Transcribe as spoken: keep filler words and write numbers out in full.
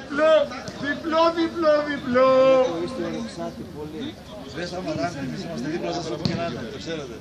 διπλό, διπλό, διπλό, διπλό. Είστε ορεξάτη πολύ. Δεν σταματάμε, εμείς είμαστε δίπλα σας όπου και να είναι, το ξέρετε.